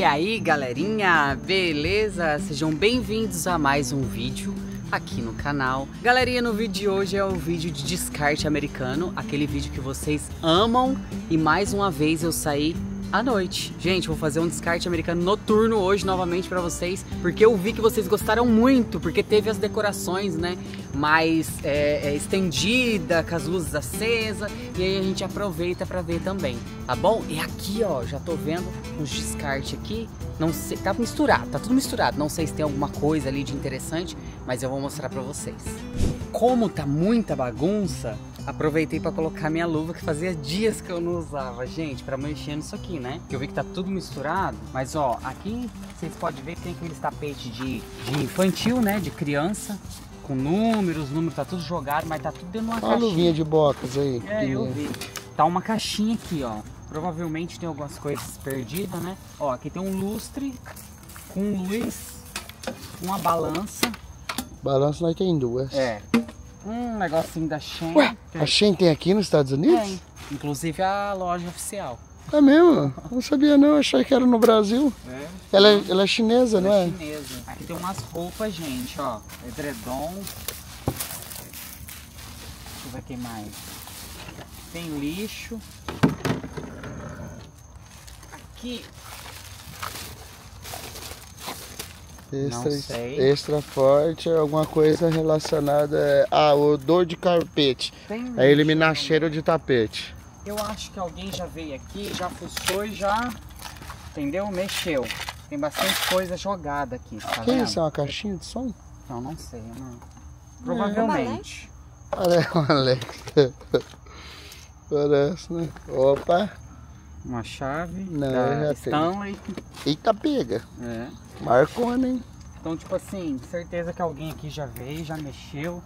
E aí galerinha, beleza? Sejam bem-vindos a mais um vídeo aqui no canal. Galerinha, no vídeo de hoje é o vídeo de descarte americano, aquele vídeo que vocês amam, e mais uma vez eu saí à noite. Gente, vou fazer um descarte americano noturno hoje novamente pra vocês, porque eu vi que vocês gostaram muito, porque teve as decorações, né, mais estendida, com as luzes acesas, e aí a gente aproveita pra ver também, tá bom? E aqui, ó, já tô vendo uns descartes aqui, não sei, tá misturado, tá tudo misturado, não sei se tem alguma coisa ali de interessante, mas eu vou mostrar pra vocês. Como tá muita bagunça, aproveitei para colocar minha luva, que fazia dias que eu não usava, gente, para mexer nisso aqui, né? Que eu vi que tá tudo misturado, mas ó, aqui vocês podem ver que tem aqueles tapetes de infantil, né? De criança, com números, tá tudo jogado, mas tá tudo dentro de uma caixinha. Olha a luvinha de bocas aí. É, eu vi. Tá uma caixinha aqui, ó. Provavelmente tem algumas coisas perdidas, né? Ó, aqui tem um lustre com luz, uma balança. Balança nós tem duas. É. Um negocinho da Shein. Ué, a Shein tem aqui nos Estados Unidos? Tem. Inclusive a loja oficial. É mesmo? Não sabia não, achei que era no Brasil. É. Ela é chinesa, não é? É chinesa. Aqui tem umas roupas, gente, ó. Edredom. Deixa eu ver o que mais. Tem lixo. Aqui. Extra forte, alguma coisa relacionada a odor de carpete. Tem a eliminar cheiro de tapete. Eu acho que alguém já veio aqui, já fuçou e já, entendeu? Mexeu. Tem bastante coisa jogada aqui, tá Que vendo? isso, é uma caixinha de som? Não, não sei, não. Provavelmente. Parece uma Alexa. Parece, né? Opa. Uma chave não, da já Stanley. Eita, pega. É. Marcona, hein? Então, tipo assim, certeza que alguém aqui já veio, já mexeu.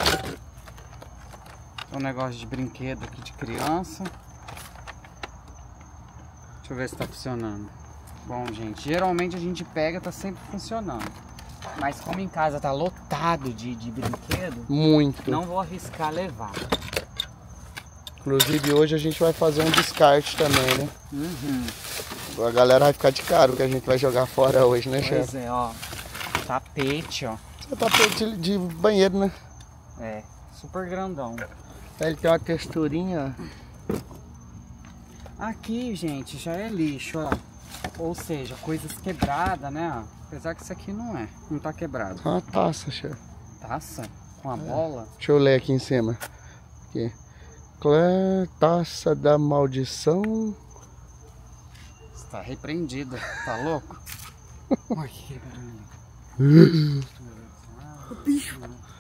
Um negócio de brinquedo aqui de criança. Deixa eu ver se tá funcionando. Bom, gente, geralmente a gente pega, tá sempre funcionando. Mas como em casa tá lotado de brinquedo, muito, não vou arriscar levar. Inclusive hoje a gente vai fazer um descarte também, né? Uhum. A galera vai ficar de caro que a gente vai jogar fora hoje, né, chefe? Pois é, ó. Tapete, ó. É tapete de banheiro, né? É, super grandão. Ele tem uma texturinha. Aqui, gente, já é lixo, ó. Ou seja, coisas quebradas, né? Ó. Apesar que isso aqui não é, não tá quebrado. Uma taça, chefe. Taça? Com a bola? Deixa eu ler aqui em cima. Aqui. Taça da maldição. Está repreendida, tá louco? Olha que barulho. O bicho.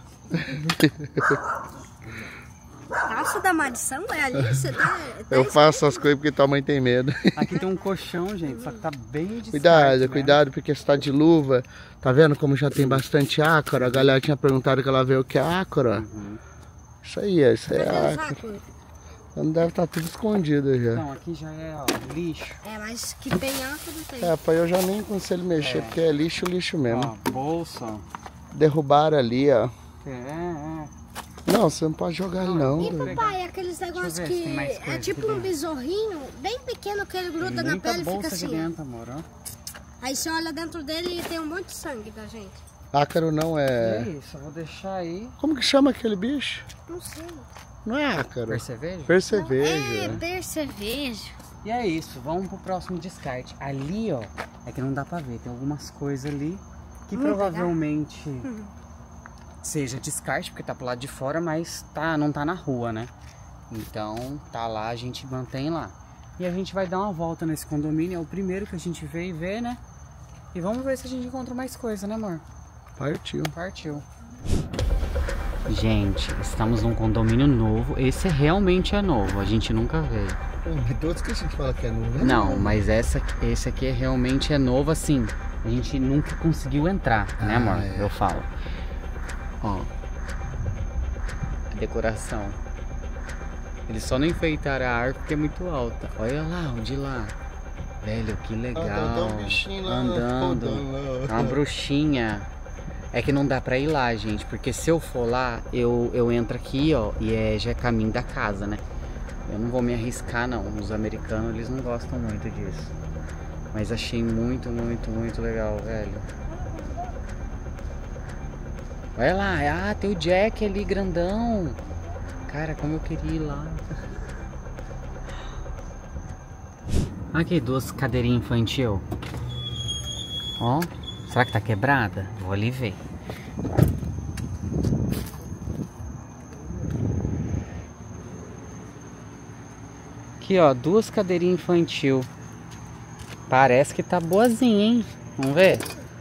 Taça da maldição? É ali? Você tá eu faço as coisas porque tua mãe tem medo. Aqui tem um colchão, gente, só que tá bem distante. Cuidado, né? cuidado, porque você tá de luva. Tá vendo como já tem bastante ácaro? A galera tinha perguntado que ela veio o que é ácaro. Uhum. Isso aí, isso é ácaro. Não deve estar tudo escondido já. Não, aqui já é, ó, lixo. É, mas que tem ácaro tem. É, pai, eu já nem aconselho mexer, porque é lixo, lixo mesmo. Ó, bolsa, ó. Derrubaram ali, ó. É. Não, você não pode jogar ali não. E papai, aqueles negócios que é tipo um besorrinho, bem pequeno, que ele gruda na pele e fica assim. Aqui dentro, amor, ó. Aí você olha dentro dele e tem um monte de sangue da gente. Ácaro não é... É isso, eu vou deixar aí. Como que chama aquele bicho? Não sei. Não é ácaro. Percevejo? Percevejo. É, percevejo. E é isso, vamos pro próximo descarte. Ali, ó, é que não dá pra ver, tem algumas coisas ali que provavelmente seja descarte, porque tá pro lado de fora, mas não tá na rua, né? Então, tá lá, a gente mantém lá. E a gente vai dar uma volta nesse condomínio, é o primeiro que a gente veio e vê, né? E vamos ver se a gente encontra mais coisa, né, amor? Partiu. Partiu. Gente, estamos num condomínio novo. Esse realmente é novo, a gente nunca veio. Todos que a gente fala que é novo, né? Não, mas esse aqui realmente é novo, assim. A gente nunca conseguiu entrar, né, amor? É. Eu falo. Ó. A decoração. Eles só não enfeitaram a árvore porque é muito alta. Olha lá, onde lá. Velho, que legal. Tem um bichinho lá andando. Uma bruxinha. É que não dá pra ir lá, gente, porque se eu for lá, eu entro aqui, ó, e já é caminho da casa, né? Eu não vou me arriscar, não. Os americanos, eles não gostam muito disso. Mas achei muito legal, velho. Olha lá, ah, tem o Jack ali, grandão. Cara, como eu queria ir lá. Aqui, 2 cadeirinhas infantil. Ó, será que tá quebrada? Vou ali ver. Aqui, ó, 2 cadeirinhas infantil. Parece que tá boazinha, hein? Vamos ver?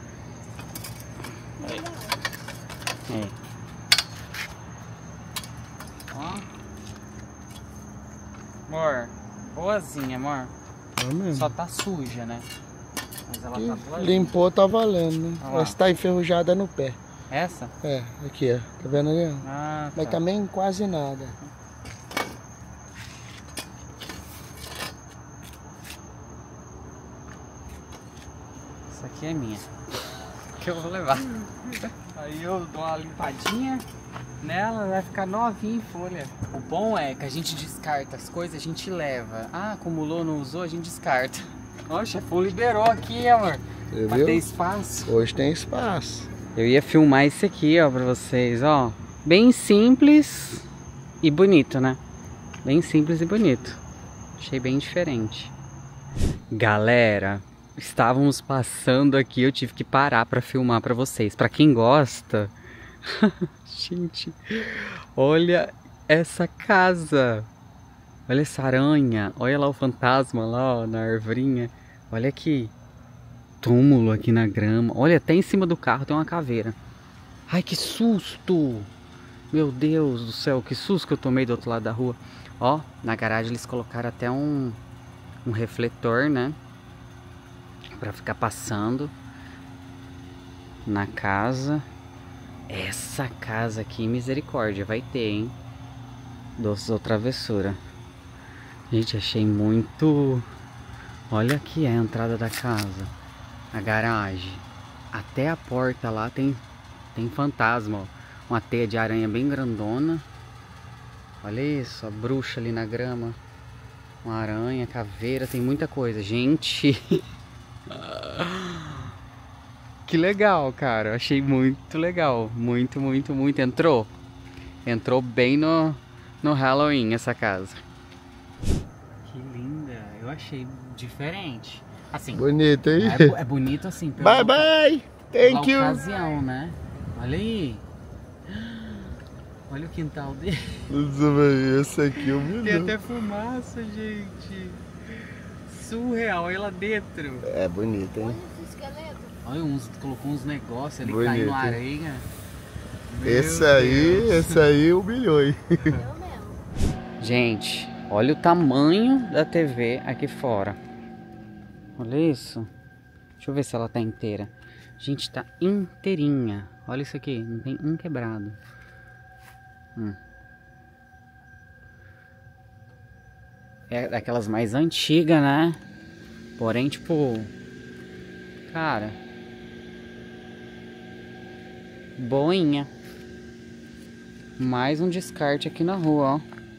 Aí. Ó. Amor, boazinha, amor. Só tá suja, né? Mas ela tá boazinha. Limpou, tá valendo, né? Mas tá enferrujada no pé. Essa? É, aqui, ó. Tá vendo ali? Ah, tá. Mas também quase nada. Essa aqui é minha. Que eu vou levar. Aí eu dou uma limpadinha nela, vai ficar novinha em folha. O bom é que a gente descarta as coisas, a gente leva. Ah, acumulou, não usou, a gente descarta. Ó, o chefão liberou aqui, amor. Pra ter espaço. Hoje tem espaço. Eu ia filmar esse aqui, ó, pra vocês, ó. Bem simples e bonito, né? Bem simples e bonito. Achei bem diferente. Galera, estávamos passando aqui, eu tive que parar pra filmar pra vocês. Pra quem gosta... Gente, olha essa casa. Olha essa aranha. Olha lá o fantasma lá, ó, na arvorinha. Olha aqui. Túmulo aqui na grama. Olha, até em cima do carro tem uma caveira. Ai, que susto! Meu Deus do céu, que susto que eu tomei do outro lado da rua. Ó, na garagem eles colocaram até um refletor, né? Pra ficar passando na casa. Essa casa aqui, misericórdia, vai ter, hein? Doces ou travessura. Gente, achei muito... Olha aqui a entrada da casa. A garagem. Até a porta lá tem fantasma, ó. Uma teia de aranha bem grandona. Olha isso, a bruxa ali na grama. Uma aranha, caveira, tem muita coisa. Gente... Que legal, cara. Eu achei muito legal. Muito. Entrou bem no Halloween essa casa. Que linda. Eu achei diferente. Assim, bonito, hein? É bonito assim. Bye, bye. Thank you. Ocasião, né? Olha aí. Olha o quintal dele. Esse aqui é o melhor. Tem até fumaça, gente. Surreal. Olha lá dentro. É bonito, hein? Olha, colocou uns negócios ali bonito, que caindo na areia. Esse aí humilhou, hein? Eu mesmo. Gente, olha o tamanho da TV aqui fora. Olha isso. Deixa eu ver se ela tá inteira. Gente, tá inteirinha. Olha isso aqui, não tem um quebrado. É daquelas mais antigas, né? Porém, tipo... Cara... Boinha. Mais um descarte aqui na rua, ó.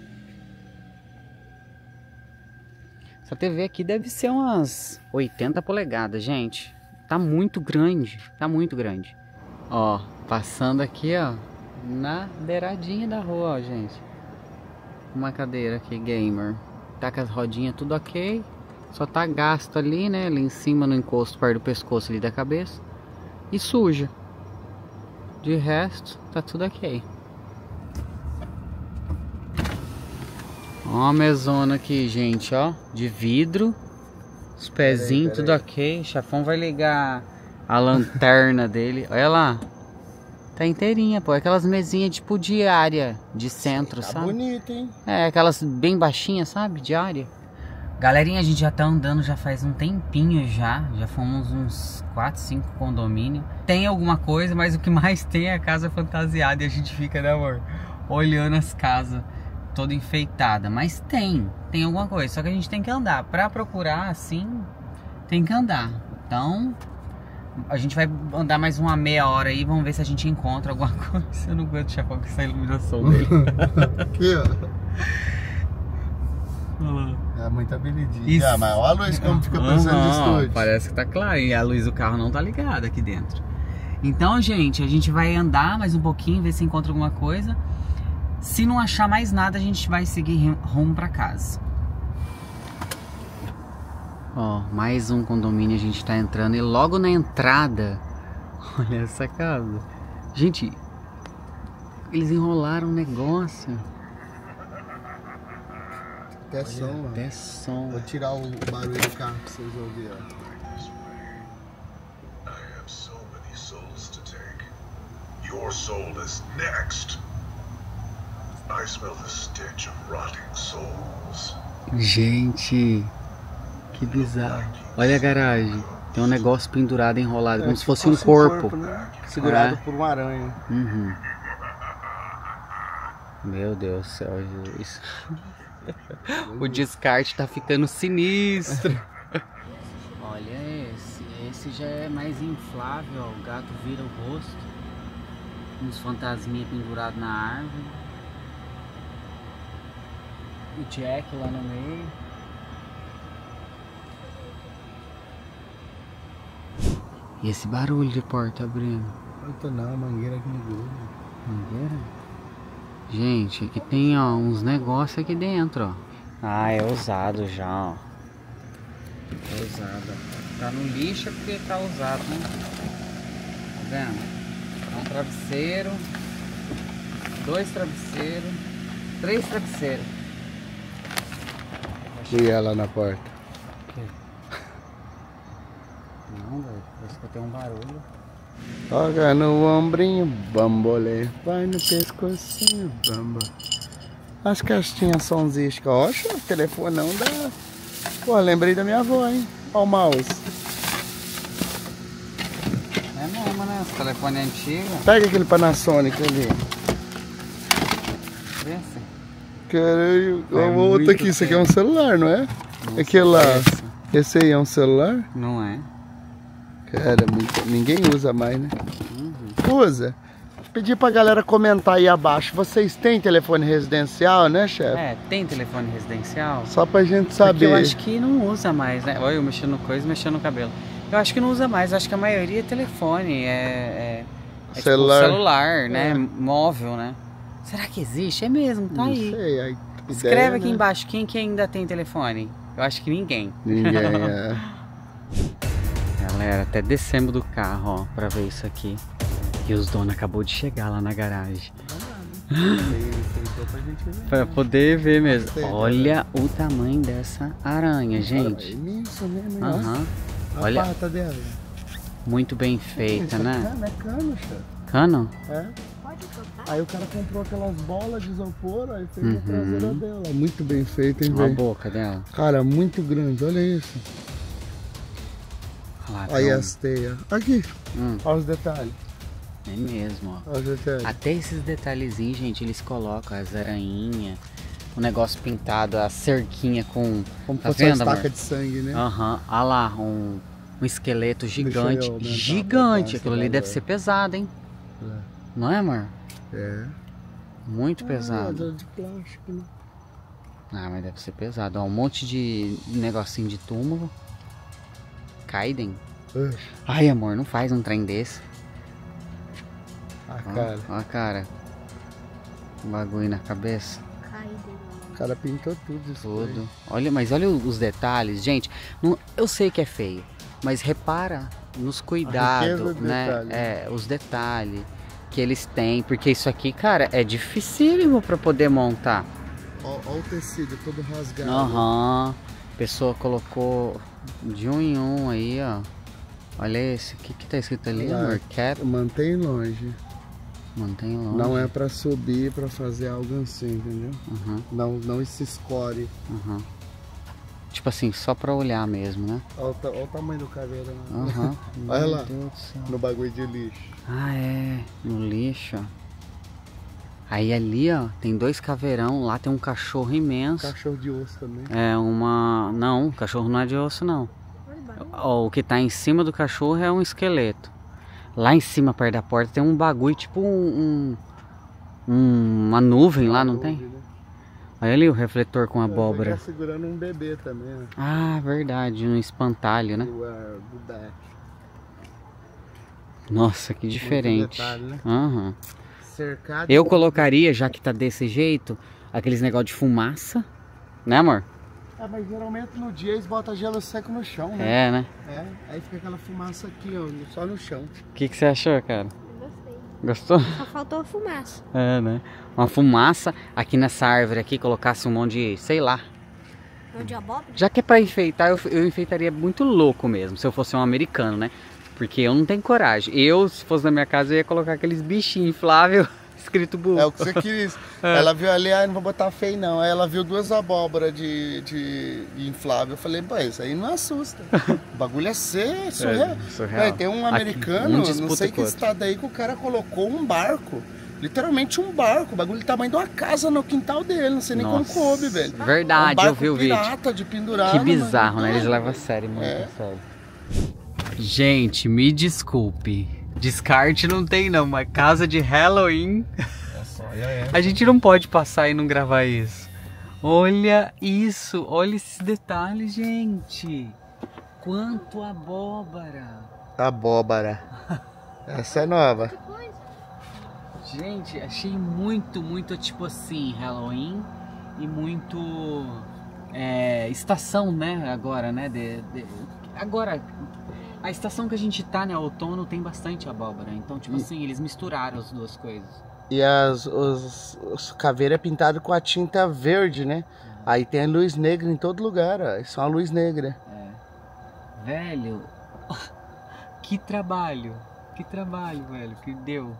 Essa TV aqui deve ser umas 80 polegadas, gente. Tá muito grande. Tá muito grande. Ó, passando aqui, ó. Na beiradinha da rua, ó, gente. Uma cadeira aqui, gamer. Tá com as rodinhas tudo ok. Só tá gasto ali, né? Ali em cima no encosto, perto do pescoço ali da cabeça. E suja. De resto, tá tudo ok. Ó, uma mesona aqui, gente, ó. De vidro. Os pezinhos, tudo ok. O chefão vai ligar a lanterna dele. Olha lá. Tá inteirinha, pô. Aquelas mesinhas tipo de área, de centro, tá sabe? Bonito, hein? É, aquelas bem baixinhas, sabe? De área. Galerinha, a gente já tá andando já faz um tempinho já. Já fomos uns 4, 5 condomínios. Tem alguma coisa, mas o que mais tem é a casa fantasiada. E a gente fica, né, amor? Olhando as casas toda enfeitada. Mas tem alguma coisa. Só que a gente tem que andar. Pra procurar, assim, tem que andar. Então, a gente vai andar mais uma meia hora aí. Vamos ver se a gente encontra alguma coisa. Eu não aguento, chefão, com essa iluminação dele. Aqui, ó. É muita habilidade. Mas olha a luz como fica pensando no estúdio. Parece que tá claro. E a luz do carro não tá ligada aqui dentro. Então, gente, a gente vai andar mais um pouquinho, ver se encontra alguma coisa. Se não achar mais nada, a gente vai seguir rumo pra casa. Ó, mais um condomínio a gente tá entrando. E logo na entrada, olha essa casa. Gente, eles enrolaram um negócio. Até som, Até som. Vou tirar o barulho do carro pra vocês ouvirem, ó. Your soul is next. I smell the stench of rotting souls. Gente, que bizarro. Olha a garagem. Tem um negócio pendurado, enrolado, como se fosse um corpo. Né? Segurado por uma aranha. Uhum. Meu Deus do céu, Jesus. O descarte tá ficando sinistro. Olha esse. Esse já é mais inflável, ó. O gato vira o rosto. Uns fantasminha pendurados na árvore. O Jack lá no meio. E esse barulho de porta abrindo? Não, mangueira aqui no grupo. Mangueira? Gente, aqui tem ó, uns negócios aqui dentro, ó. Ah, é usado já, ó. É usado. Tá no lixo porque tá usado, né? Tá vendo? Um travesseiro, 2 travesseiros, 3 travesseiros. E ela na porta? Não, velho, parece que tem um barulho. Toca no ombrinho, bambolê. Vai no pescocinho, bamba. As caixinhas sonziscas. Oxa, o telefone não dá. Pô, lembrei da minha avó, hein? Ó o mouse. É mesmo, né? Esse telefone é antigo. Pega aquele Panasonic ali. Esse? Caralho, É o outro aqui, isso aqui é um celular, não é? Aquele lá, esse aí é um celular? Não é? Cara, ninguém usa mais, né? Usa. Pedi pra galera comentar aí abaixo. Vocês têm telefone residencial, né, chefe? É, tem telefone residencial? Só pra gente saber. Porque eu acho que não usa mais, né? Olha eu mexendo no coisa, mexendo no cabelo. Eu acho que não usa mais, eu acho que a maioria é telefone, é celular, tipo celular, né? Móvel, né? Será que existe? É mesmo, tá aí. Não sei, aí escreve ideia, aqui embaixo, quem que ainda tem telefone? Eu acho que ninguém. Ninguém, é. Galera, até descemos do carro, ó, pra ver isso aqui. E os donos acabou de chegar lá na garagem. Pra poder ver mesmo. Olha o tamanho dessa aranha, gente. É imenso mesmo, Aham. A Olha, pata dela. muito bem feita, né? É cano, chefe. Cano? É. Aí o cara comprou aquelas bolas de isopor, aí fez a traseira dela. Muito bem feito, hein, Olha a velho? boca dela. Cara, muito grande, olha isso. Olha lá, Aí tem as teias. Aqui, olha os detalhes. É mesmo, ó. Olha os detalhes. Até esses detalhezinhos, gente, eles colocam as aranhinhas, o negócio pintado, a cerquinha com... Como tá fosse uma vendo, estaca amor? de sangue, né? Aham, olha lá, um esqueleto gigante. eu aumentar a Gigante, potência aquilo ali da deve voz. ser pesado, hein? É. Não é, amor? É. Muito pesado. É de plástico, né? Ah, mas deve ser pesado. Ó, um monte de negocinho de túmulo. Kaiden. Ai, amor, não faz um trem desse. Ah, Ó, cara. ó a cara. Um bagulho na cabeça. O cara pintou tudo isso. Tudo. Olha, mas olha os detalhes, gente. Eu sei que é feio, mas repara nos cuidados, do né? detalhe. É, os detalhes que eles têm, porque isso aqui, cara, é dificílimo para poder montar. Ó o tecido todo rasgado. Aham. A pessoa colocou de um em um aí, ó. Olha esse. O que tá escrito ali, Lá, amor? Cap. Mantém longe. Mantém longe. Não é pra subir, pra fazer algo assim, entendeu? Uhum, Não se escore. uhum. Tipo assim, só pra olhar mesmo, né? Olha o tamanho do caveira. Né? Uhum. Olha Meu lá, Deus do céu. no bagulho de lixo. Ah, é. No lixo. Aí ali, ó, tem 2 caveirão. Lá tem um cachorro imenso. Cachorro de osso também. É uma... Não, o cachorro não é de osso, não. Ó, o que tá em cima do cachorro é um esqueleto. Lá em cima, perto da porta, tem um bagulho, tipo uma nuvem lá, não tem? Né? Olha ali o refletor com abóbora. Tá segurando um bebê também, ó. Ah, verdade, um espantalho, né? Do back. Nossa, que diferente. Detalhe, né? Uhum. Cercado. Eu colocaria, já que tá desse jeito, aqueles negócios de fumaça, né, amor? Mas geralmente no dia eles botam gelo seco no chão, né? É, né? É, aí fica aquela fumaça aqui, ó, só no chão. O que você achou, cara? Gostei. Gostou? Só faltou a fumaça. É, né? Uma fumaça aqui nessa árvore aqui, colocasse um monte de, sei lá. Mão de abóbora? Já que é pra enfeitar, eu enfeitaria muito louco mesmo, se eu fosse um americano, né? Porque eu não tenho coragem. Eu, se fosse na minha casa, eu ia colocar aqueles bichinhos infláveis escrito burro. É o que você quis. Ela viu ali, não vou botar feio não. Aí ela viu 2 abóboras de inflável. Eu falei, pô, isso aí não assusta. O bagulho é ser surreal. Surreal. Tem um Aqui, americano, um disputa não sei com que outro. estado aí, que o cara colocou um barco. Literalmente um barco. O bagulho do tamanho de uma casa no quintal dele. Não sei nem como Nossa, coube, velho. verdade, um eu vi o vídeo. pirata de pendurado. Que bizarro, mano. né? Eles levam a sério, muito É. a sério. Gente, me desculpe. Descarte não tem não, mas casa de Halloween. A gente não pode passar e não gravar isso. Olha isso, olha esses detalhes, gente. Quanto abóbora. Abóbora. Essa é nova. Gente, achei muito tipo assim, Halloween e muito estação, né, agora, né, agora, a estação que a gente tá, né, outono, tem bastante abóbora, então, tipo assim, eles misturaram as duas coisas. E os caveiras é pintado com a tinta verde, né? Aí tem a luz negra em todo lugar, ó. Isso é uma luz negra. Velho, que trabalho, velho, que deu.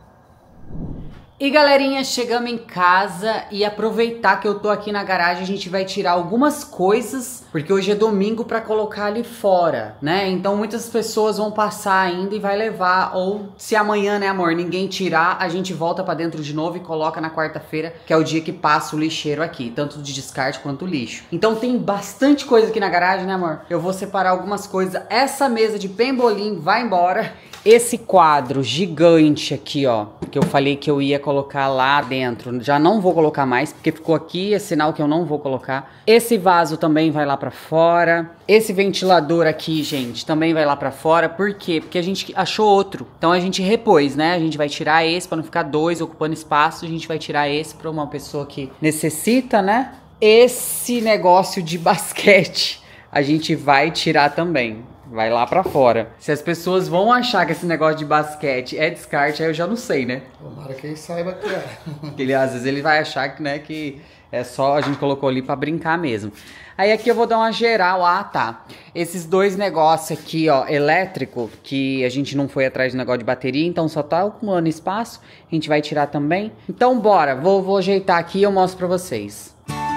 E galerinha, chegamos em casa e aproveitar que eu tô aqui na garagem, a gente vai tirar algumas coisas, porque hoje é domingo pra colocar ali fora, né? Então muitas pessoas vão passar ainda e vai levar, ou se amanhã, né amor, ninguém tirar, a gente volta pra dentro de novo e coloca na quarta-feira, que é o dia que passa o lixeiro aqui, tanto de descarte quanto lixo. Então tem bastante coisa aqui na garagem, né amor? Eu vou separar algumas coisas, essa mesa de pembolim vai embora. Esse quadro gigante aqui, ó, que eu falei que eu ia colocar lá dentro, já não vou colocar mais, porque ficou aqui, é sinal que eu não vou colocar. Esse vaso também vai lá pra fora. Esse ventilador aqui, gente, também vai lá pra fora. Por quê? Porque a gente achou outro. Então a gente repôs, né? A gente vai tirar esse pra não ficar 2 ocupando espaço. A gente vai tirar esse pra uma pessoa que necessita, né? Esse negócio de basquete a gente vai tirar também. Vai lá pra fora. Se as pessoas vão achar que esse negócio de basquete é descarte, aí eu já não sei, né? Tomara que ele saiba que é. Porque às vezes ele vai achar que, né, que é só a gente colocou ali pra brincar mesmo. Aí aqui eu vou dar uma geral. Ah, tá. Esses 2 negócios aqui, ó, elétrico, que a gente não foi atrás do negócio de bateria, então só tá acumulando espaço. A gente vai tirar também. Então bora, vou ajeitar aqui e eu mostro pra vocês.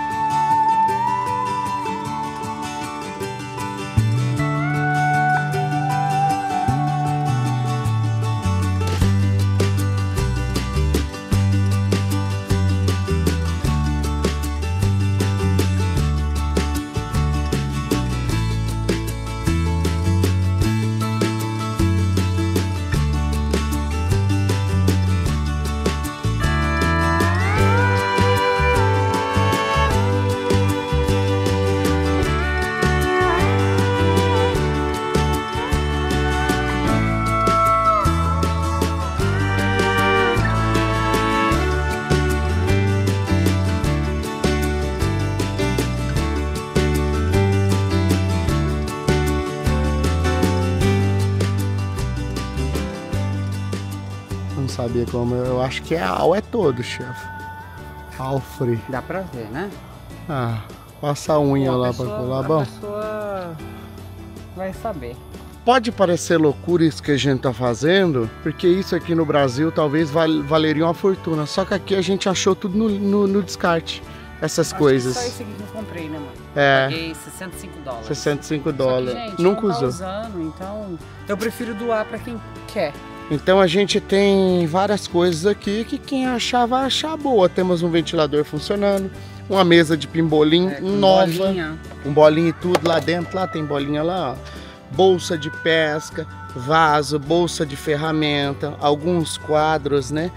Não sabia como. Eu acho que é todo, chefe. Alfre. Dá pra ver, né? Ah, passa a unha lá pra colar, bom. A pessoa vai saber. Pode parecer loucura isso que a gente tá fazendo, porque isso aqui no Brasil talvez valeria uma fortuna. Só que aqui a gente achou tudo no descarte. Essas coisas. Só esse aqui que eu comprei, né, mano? É. Paguei 65 dólares. 65 Só que, dólares. gente, Nunca não tá usou. usando, então eu prefiro doar pra quem quer. Então a gente tem várias coisas aqui que quem achar vai achar boa. Temos um ventilador funcionando, uma mesa de pimbolim nova, bolinha. um bolinho e tudo lá dentro. Lá tem bolinha lá, ó. Bolsa de pesca, vaso, bolsa de ferramenta, alguns quadros, né?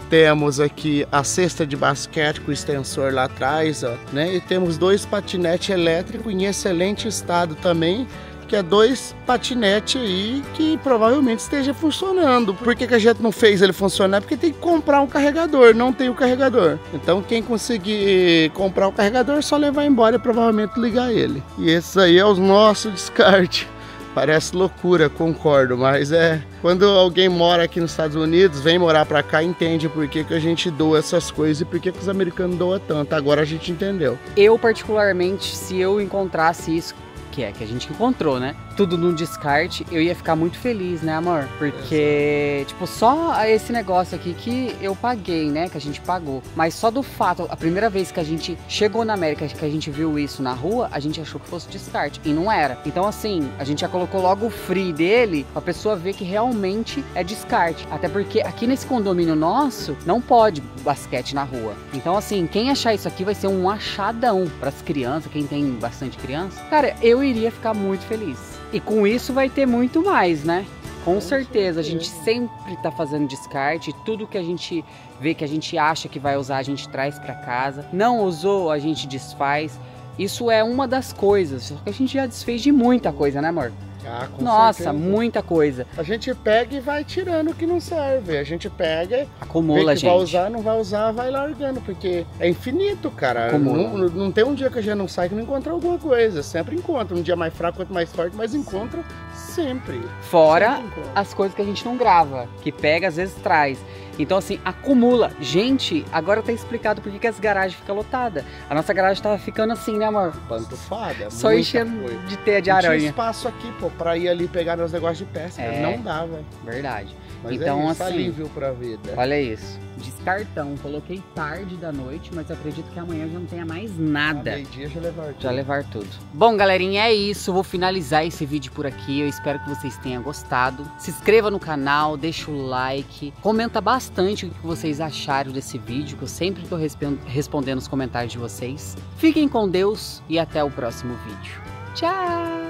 temos aqui a cesta de basquete com o extensor lá atrás, ó, né? E temos 2 patinetes elétricos em excelente estado também, que é 2 patinetes aí que provavelmente esteja funcionando. Por que a gente não fez ele funcionar? Porque tem que comprar um carregador, não tem o carregador. Então quem conseguir comprar o carregador é só levar embora e provavelmente ligar ele. E esse aí é o nosso descarte. Parece loucura, concordo, mas quando alguém mora aqui nos Estados Unidos, vem morar pra cá, entende por que a gente doa essas coisas e por que os americanos doam tanto. Agora a gente entendeu. Eu particularmente, se eu encontrasse isso, que a gente encontrou, né? Tudo num descarte, eu ia ficar muito feliz, né, amor? Porque, tipo, só esse negócio aqui que eu paguei, né? Que a gente pagou. Mas só do fato, a primeira vez que a gente chegou na América, que a gente viu isso na rua, a gente achou que fosse descarte. E não era. Então, assim, a gente já colocou logo o free dele pra pessoa ver que realmente é descarte. Até porque aqui nesse condomínio nosso, não pode basquete na rua. Então, assim, quem achar isso aqui vai ser um achadão pras crianças, quem tem bastante criança. Cara, eu iria ficar muito feliz. E com isso vai ter muito mais, né? Com certeza, a gente sempre tá fazendo descarte, tudo que a gente vê, que a gente acha que vai usar, a gente traz pra casa. Não usou, a gente desfaz. Isso é uma das coisas, só que a gente já desfez de muita coisa, né, amor? Ah, com Nossa, certeza. Muita coisa. A gente pega e vai tirando o que não serve. A gente pega, acumula, vê que gente. Vai usar, não vai usar, vai largando, porque é infinito, cara. Não tem um dia que a gente não sai que não encontra alguma coisa. Sempre encontra. Um dia mais fraco, quanto mais forte, mas encontra sempre. Fora sempre encontra. As coisas que a gente não grava, que pega, às vezes traz. Então, assim, acumula. Gente, agora tá explicado por que as garagens ficam lotadas. A nossa garagem tava ficando assim, né, amor? Pantufada. Só enchendo de teia de aranha. Não tinha espaço aqui, pô, pra ir ali pegar meus negócios de pesca. Não dava. Verdade. Mas então, isso, assim, alívio pra vida. Olha isso. Descartão. Coloquei tarde da noite, mas acredito que amanhã já não tenha mais nada. Meio-dia já levar tudo. Bom, galerinha, é isso. Vou finalizar esse vídeo por aqui. Eu espero que vocês tenham gostado. Se inscreva no canal, deixa o like. Comenta bastante o que vocês acharam desse vídeo, que eu sempre tô respondendo os comentários de vocês. Fiquem com Deus e até o próximo vídeo. Tchau!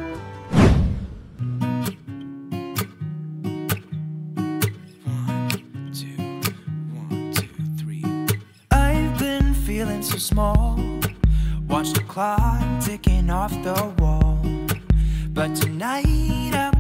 So small, watch the clock ticking off the wall, but tonight I'm